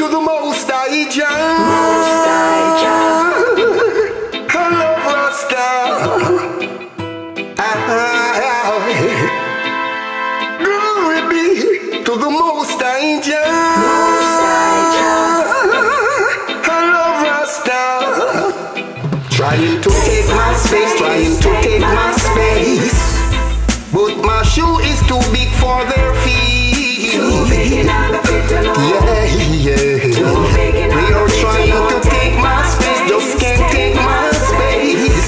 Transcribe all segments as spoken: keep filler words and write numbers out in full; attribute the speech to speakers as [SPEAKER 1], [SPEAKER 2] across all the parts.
[SPEAKER 1] to the Most High Jah.
[SPEAKER 2] Most High Jah.
[SPEAKER 1] I love Rasta. Glory be to the Most High Jah.
[SPEAKER 2] Most High Jah.
[SPEAKER 1] I love Rasta. Trying to take my space, trying to take my space, but my shoe is too big for their feet.
[SPEAKER 2] Too big and I'm a fit to know.
[SPEAKER 1] Yeah, yeah.
[SPEAKER 2] Too big and
[SPEAKER 1] We
[SPEAKER 2] I'm a
[SPEAKER 1] are
[SPEAKER 2] fit to
[SPEAKER 1] trying
[SPEAKER 2] know.
[SPEAKER 1] to take my space, just can't take my space.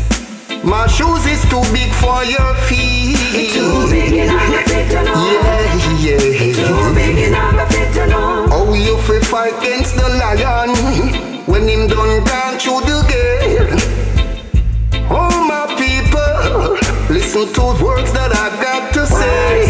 [SPEAKER 1] My shoes is too big for your feet.
[SPEAKER 2] Too big and I'm a fit to know.
[SPEAKER 1] Yeah, yeah.
[SPEAKER 2] Too big and I'm a fit to know.
[SPEAKER 1] Oh, you fi fight against the lion when him done gone through the gate. Oh, my people, listen to words that I got to say.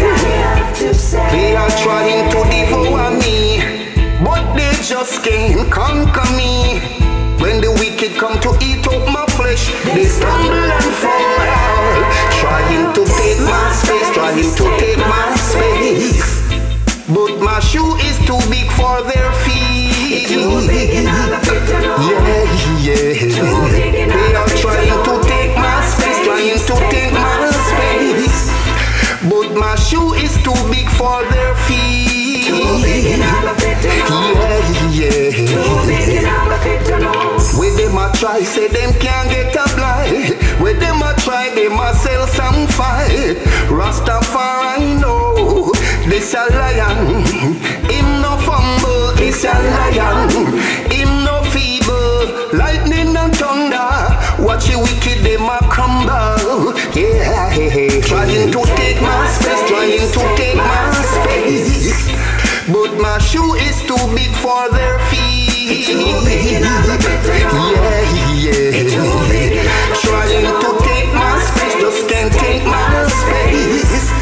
[SPEAKER 1] They are trying to devour me, but they just can't conquer me. When the wicked come to eat up my flesh, they stumble and fall. Trying to take my space, trying to take my space, but my shoe is too big for their feet.
[SPEAKER 2] Too big and I'm a fit to know.
[SPEAKER 1] Yeah, yeah. They are trying to take my space, trying to take my space, but my shoe is too big for their feet.
[SPEAKER 2] Too big and I'm a fit to know.
[SPEAKER 1] Yeah, yeah.
[SPEAKER 2] Too big and I'm a fit to know.
[SPEAKER 1] Where them a try, say them can't get a blind. Where them a try, them a sell some fight. Rastafari know, this a lion. Him no fumble, this a lion. Him no feeble, lightning and thunder. Watch the wicked, them a crumble. Yeah, trying to take my space, trying to take my space, but my shoe is too big for their feet.
[SPEAKER 2] Too big and I'm a fit to know.
[SPEAKER 1] Yeah, yeah. Trying to take my space, just can't take my space.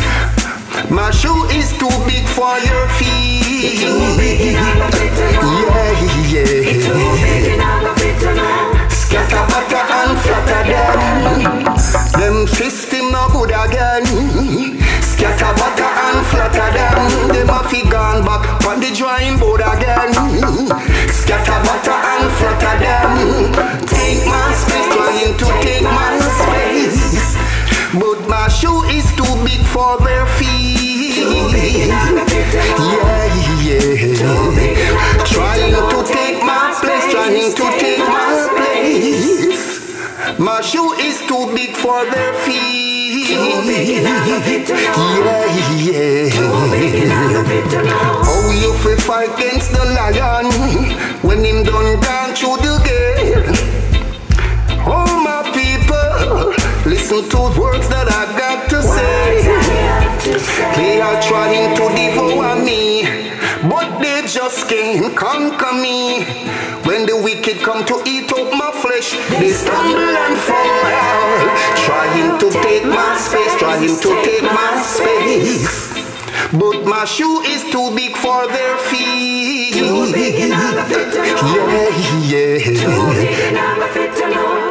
[SPEAKER 1] My shoe is too big for your feet.
[SPEAKER 2] Too big and I'm a fit to know.
[SPEAKER 1] Yeah, yeah.
[SPEAKER 2] Too big and I'm a fit to know.
[SPEAKER 1] Scatter, batter and flatter them. Them system no good again. Scatter, batter and flatter them. Them a fi gone back on the drawing board again. Scatter, batter and flatter them. Take my space, trying to take my space, but my shoe is too big for their feet.
[SPEAKER 2] Too big and I'm a fit to know.
[SPEAKER 1] Yeah, yeah. Trying to take my place, trying to take my place. My shoe is too big for their feet.
[SPEAKER 2] Too big and I'm a fit to know.
[SPEAKER 1] Yeah, yeah.
[SPEAKER 2] Too big and I'm a fit to know.
[SPEAKER 1] Oh, you fi fight against the lion when him done gone through the gate. Oh, my people, listen to words that I got to say. They are trying to devour me, but they just can't conquer me. When the wicked come to eat up my flesh, they stumble and fall. Trying to take my space, trying to take my space, but my shoe is too big for their feet.
[SPEAKER 2] Too big and I'm a fit to know.
[SPEAKER 1] Yeah, yeah.
[SPEAKER 2] Too big and I'm a fit to know.